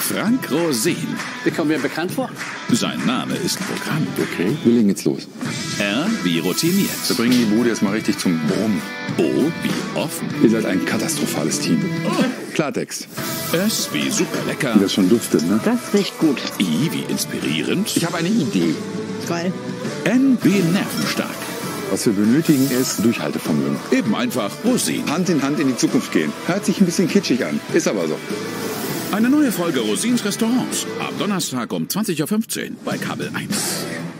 Frank Rosin. Wie kommt mir bekannt vor? Sein Name ist Programm. Okay, wir legen jetzt los. R wie routiniert. Wir bringen die Bude erstmal richtig zum Brummen. O wie offen. Ihr seid ein katastrophales Team. Klartext. S wie super lecker. Wie das schon duftet, ne? Das riecht gut. I wie inspirierend. Ich habe eine Idee. Geil. N wie nervenstark. Was wir benötigen, ist Durchhaltevermögen. Eben einfach Rosin. Hand in Hand in die Zukunft gehen. Hört sich ein bisschen kitschig an. Ist aber so. Eine neue Folge Rosins Restaurants. Am Donnerstag um 20:15 Uhr bei Kabel 1.